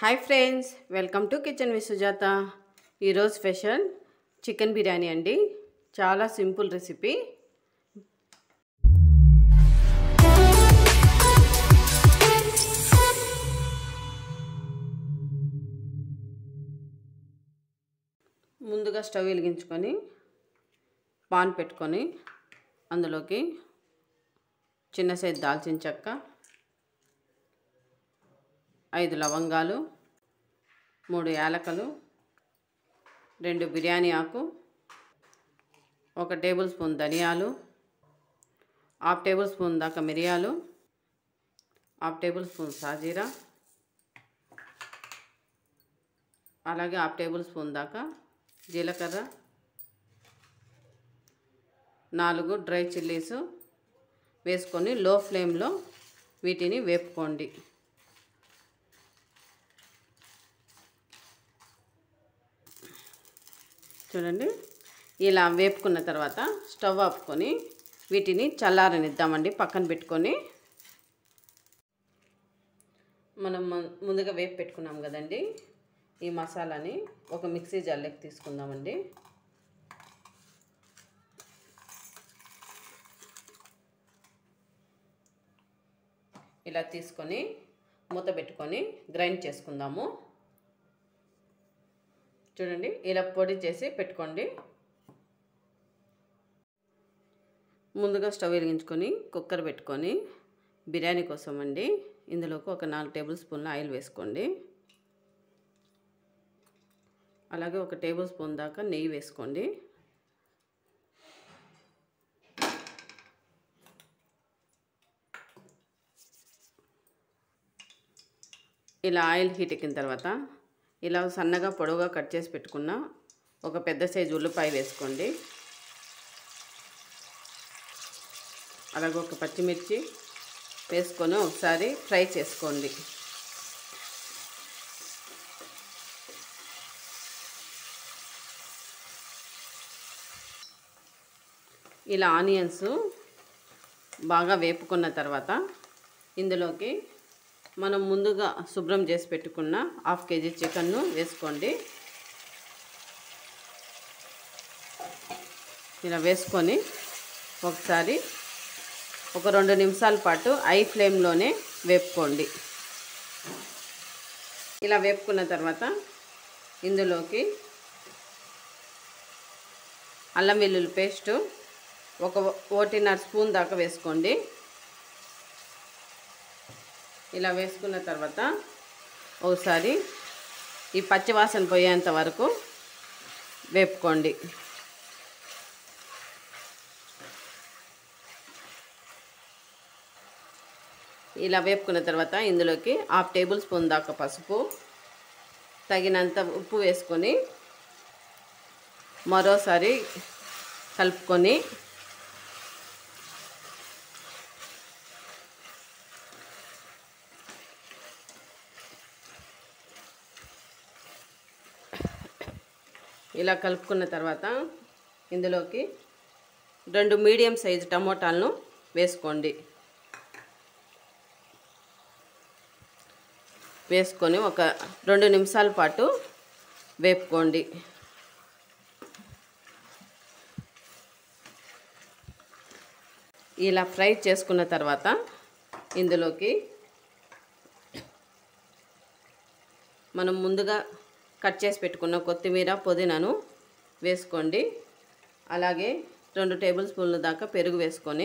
Hi friends, welcome to kitchen with Sujatha. ఈరోజు special chicken biryani అండి. చాలా సింపుల్ రెసిపీ. ముందుగా స్టవ్ వెలిగించుకొని పాన్ పెట్టుకొని అందులోకి చిన్న సైజు దాల్చిన చెక్క, 5 లవంగాలు, 3 యాలకులు, 2 బిర్యానీ ఆకు, 1 టేబుల్ స్పూన్ ధనియాలు, 1/2 టేబుల్ స్పూన్ దాకా మిరియాలు, 1/2 టేబుల్ స్పూన్ సాజీరా, అలాగే 1/2 టేబుల్ స్పూన్ దాకా జీలకర్ర, 4 డ్రై చిల్లీస్ వేసుకొని లో ఫ్లేమ్లో వీటిని వేపుకోండి. చూడండి, ఇలా వేపుకున్న తర్వాత స్టవ్ ఆపుకొని వీటిని చల్లారనిద్దామండి. పక్కన పెట్టుకొని మనం ముందుగా వేపు పెట్టుకున్నాం కదండి, ఈ మసాలాని ఒక మిక్సీ జార్లోకి తీసుకుందామండి. ఇలా తీసుకొని మూత పెట్టుకొని గ్రైండ్ చేసుకుందాము. చూడండి, ఇలా పొడి చేసి పెట్టుకోండి. ముందుగా స్టవ్ వెలిగించుకొని కుక్కర్ పెట్టుకొని బిర్యానీ కోసం అండి ఇందులోకి ఒక 4 టేబుల్ స్పూన్ల ఆయిల్ వేసుకోండి. అలాగే 1 టేబుల్ స్పూన్ దాకా నెయ్యి వేసుకోండి. ఇలా ఆయిల్ హీట్ ఎక్కిన తర్వాత ఇలా సన్నగా పొడవుగా కట్ చేసి పెట్టుకున్న ఒక పెద్ద సైజు ఉల్లిపాయ వేసుకోండి. అలాగే 1 పచ్చిమిర్చి వేసుకొని ఒకసారి ఫ్రై చేసుకోండి. ఇలా ఆనియన్స్ బాగా వేపుకున్న తర్వాత ఇందులోకి మనం ముందుగా శుభ్రం చేసి పెట్టుకున్న 1/2 కేజీ చికెన్ను వేసుకోండి. ఇలా వేసుకొని ఒకసారి ఒక 2 నిమిషాల పాటు హై ఫ్లేమ్లోనే వేపుకోండి. ఇలా వేపుకున్న తర్వాత ఇందులోకి అల్లం వెల్లుల్లి పేస్టు ఒక 1.5 స్పూన్ దాకా వేసుకోండి. ఇలా వేసుకున్న తర్వాత ఒకసారి ఈ పచ్చి వాసన పోయేంత వరకు వేపుకోండి. ఇలా వేపుకున్న తర్వాత ఇందులోకి 1/2 టేబుల్ స్పూన్ దాకా పసుపు, తగినంత ఉప్పు వేసుకొని మరోసారి కలుపుకొని ఇలా కలుపుకున్న తర్వాత ఇందులోకి 2 మీడియం సైజు టమోటాలను వేసుకోండి. వేసుకొని ఒక 2 నిమిషాల పాటు వేపుకోండి. ఇలా ఫ్రై చేసుకున్న తర్వాత ఇందులోకి మనం ముందుగా కట్ చేసి పెట్టుకున్న కొత్తిమీర, పుదీనాను వేసుకోండి. అలాగే 2 టేబుల్ స్పూన్ల దాకా పెరుగు వేసుకొని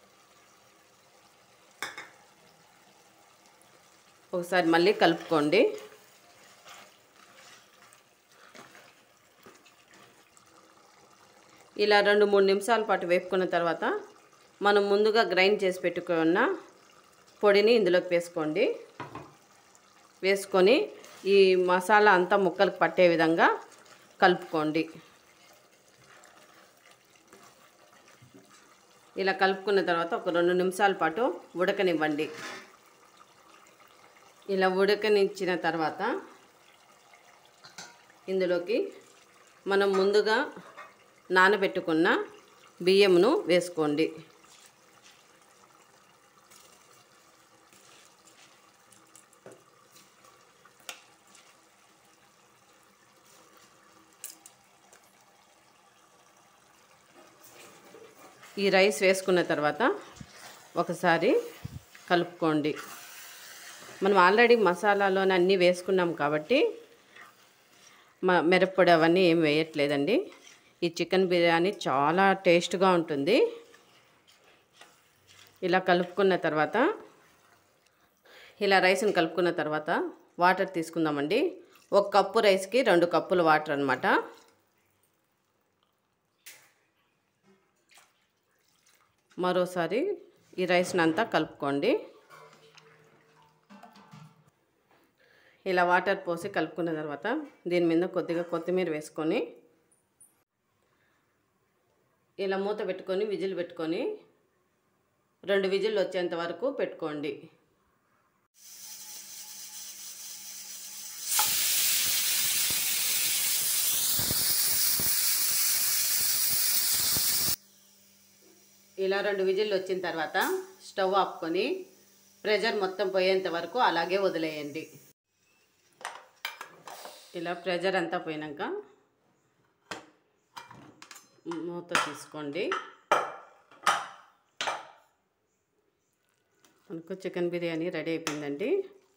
ఒకసారి మళ్ళీ కలుపుకోండి. ఇలా 2-3 నిమిషాల పాటు వేపుకున్న తర్వాత మనం ముందుగా గ్రైండ్ చేసి పెట్టుకున్న పొడిని ఇందులోకి వేసుకోండి. వేసుకొని ఈ మసాలా అంతా ముక్కలకు పట్టే విధంగా కలుపుకోండి. ఇలా కలుపుకున్న తర్వాత ఒక 2 నిమిషాల పాటు ఉడకనివ్వండి. ఇలా ఉడకనిచ్చిన తర్వాత ఇందులోకి మనం ముందుగా నానబెట్టుకున్న బియ్యమును వేసుకోండి. ఈ రైస్ వేసుకున్న తర్వాత ఒకసారి కలుపుకోండి. మనం ఆల్రెడీ మసాలాలోనే అన్నీ వేసుకున్నాం కాబట్టి మిరప్పొడి అవన్నీ ఏం వేయట్లేదండి. ఈ చికెన్ బిర్యానీ చాలా టేస్ట్గా ఉంటుంది. ఇలా కలుపుకున్న తర్వాత ఇలా రైస్ని కలుపుకున్న తర్వాత వాటర్ తీసుకుందామండి. 1 కప్పు రైస్కి 2 కప్పుల వాటర్ అన్నమాట. మరోసారి ఈ రైస్ని అంతా కలుపుకోండి. ఇలా వాటర్ పోసి కలుపుకున్న తర్వాత దీని మీద కొద్దిగా కొత్తిమీర వేసుకొని ఇలా మూత పెట్టుకొని విజిల్ పెట్టుకొని 2 విజిల్ వచ్చేంత వరకు పెట్టుకోండి. ఇలా 2 విజిల్లు వచ్చిన తర్వాత స్టవ్ ఆపుకొని ప్రెషర్ మొత్తం పోయేంత వరకు అలాగే వదిలేయండి. ఇలా ప్రెషర్ అంతా పోయినాక మూత తీసుకోండి. మనకు చికెన్ బిర్యానీ రెడీ అయిపోయిందండి.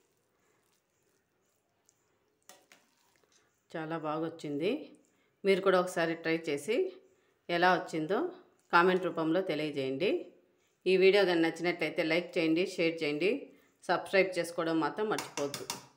చాలా బాగా వచ్చింది. మీరు కూడా ఒకసారి ట్రై చేసి ఎలా వచ్చిందో కామెంట్ రూపంలో తెలియజేయండి. ఈ వీడియో కానీ నచ్చినట్లయితే లైక్ చేయండి, షేర్ చేయండి, సబ్స్క్రైబ్ చేసుకోవడం మాత్రం మర్చిపోవద్దు.